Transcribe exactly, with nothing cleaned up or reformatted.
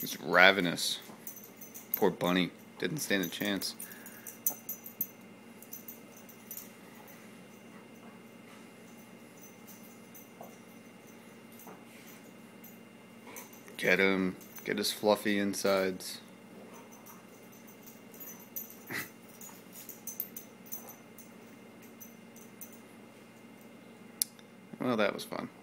He's ravenous. Poor bunny. Didn't stand a chance. Get him. Get his fluffy insides. Well, that was fun.